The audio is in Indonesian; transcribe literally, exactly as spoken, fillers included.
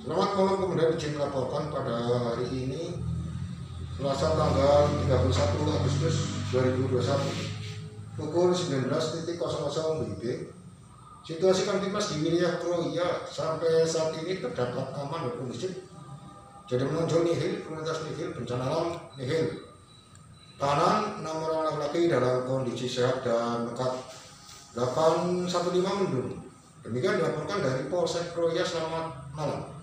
Selamat malam, kemudian izin melaporkan pada hari ini Selasa tanggal tiga puluh satu Agustus dua ribu dua puluh satu pukul sembilan belas nol nol W I B. Situasi Kamtipmas di wilayah Kroya sampai saat ini terdapat aman dan kondusif. Jadi menonjol nihil, komunitas nihil, bencana alam nihil. Tahanan enam orang laki-laki dalam kondisi sehat dan lekat. delapan satu lima mendung. Demikian dilaporkan dari Polsek Kroya. Selamat malam.